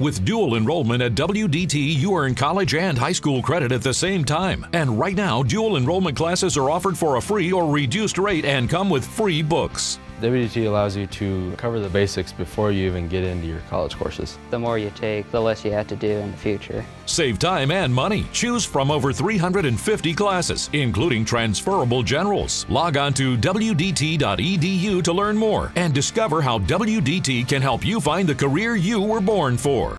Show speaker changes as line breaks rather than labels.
With dual enrollment at WDT, you earn college and high school credit at the same time. And right now, dual enrollment classes are offered for a free or reduced rate and come with free books.
WDT allows you to cover the basics before you even get into your college courses.
The more you take, the less you have to do in the future.
Save time and money. Choose from over 350 classes, including transferable generals. Log on to WDT.edu to learn more and discover how WDT can help you find the career you were born for.